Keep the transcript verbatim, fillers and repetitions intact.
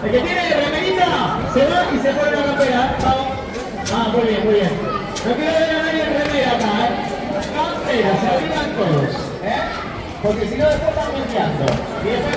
El que tiene remerita se va y se pone la campera. Vamos. Ah, muy bien, muy bien. No quiero ver a nadie en remera acá, ¿eh? Campera, se abrigan todos, ¿eh? Porque si no después están mezclando. Y después